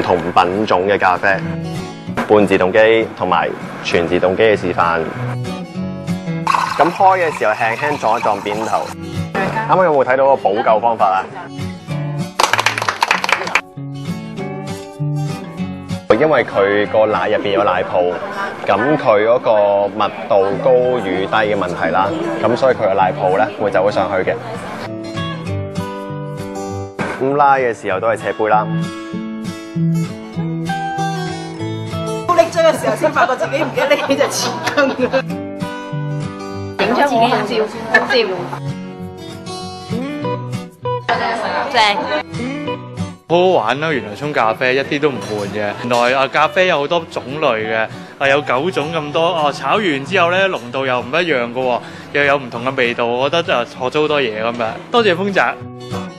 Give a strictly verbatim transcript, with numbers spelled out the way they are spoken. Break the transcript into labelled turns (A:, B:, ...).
A: 同品種嘅咖啡，半自動機同埋全自動機嘅示範。咁開嘅時候輕輕撞一撞扁頭。啱啱有冇睇到個補救方法啊？因為佢個奶入邊有奶泡，咁佢嗰個密度高與低嘅問題啦，咁所以佢個奶泡咧會走咗上去嘅。咁拉嘅時候都係斜杯啦。
B: 拎咗嘅時候先發覺自己唔記得拎起隻匙羹啊！影出自己嘅照，照。正。
C: 好好玩咯！原來沖咖啡一啲都唔悶嘅。原來啊咖啡有好多種類嘅，啊有九種咁多。哦，炒完之後咧濃度又唔一樣嘅喎，又有唔同嘅味道。我覺得就學咗好多嘢咁樣。多謝豐澤。